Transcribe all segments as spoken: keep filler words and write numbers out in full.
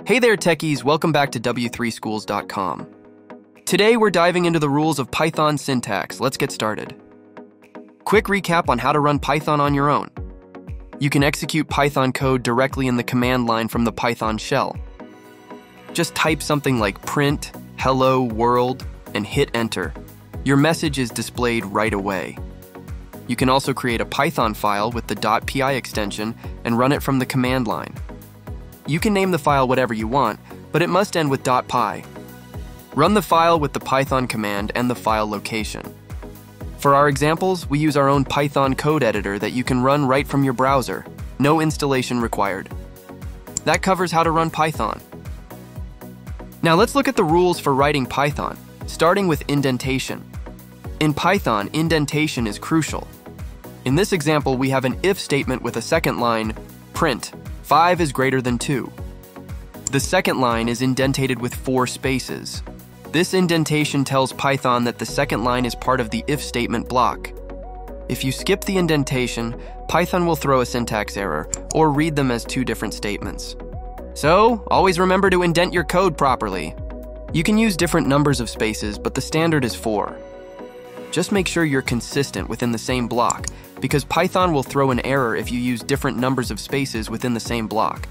Hey there techies, welcome back to W three schools dot com. Today we're diving into the rules of Python syntax. Let's get started. Quick recap on how to run Python on your own. You can execute Python code directly in the command line from the Python shell. Just type something like print, hello, world, and hit enter. Your message is displayed right away. You can also create a Python file with the .py extension and run it from the command line. You can name the file whatever you want, but it must end with .py. Run the file with the Python command and the file location. For our examples, we use our own Python code editor that you can run right from your browser. No installation required. That covers how to run Python. Now let's look at the rules for writing Python, starting with indentation. In Python, indentation is crucial. In this example, we have an if statement with a second line, print, five is greater than two. The second line is indentated with four spaces. This indentation tells Python that the second line is part of the if statement block. If you skip the indentation, Python will throw a syntax error or read them as two different statements. So, always remember to indent your code properly. You can use different numbers of spaces, but the standard is four. Just make sure you're consistent within the same block, because Python will throw an error if you use different numbers of spaces within the same block.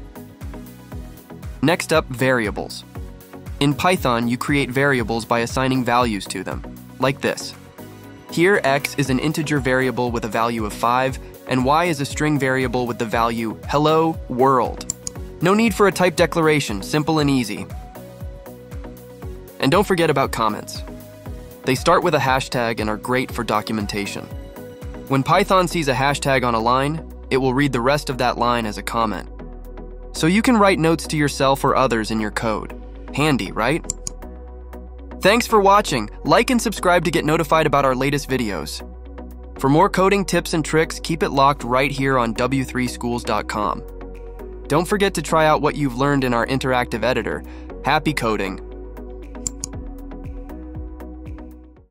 Next up, variables. In Python, you create variables by assigning values to them, like this. Here, x is an integer variable with a value of five, and y is a string variable with the value hello world. No need for a type declaration, simple and easy. And don't forget about comments. They start with a hashtag and are great for documentation. When Python sees a hashtag on a line, it will read the rest of that line as a comment. So you can write notes to yourself or others in your code. Handy, right? Thanks for watching. Like and subscribe to get notified about our latest videos. For more coding tips and tricks, keep it locked right here on W three schools dot com. Don't forget to try out what you've learned in our interactive editor. Happy coding!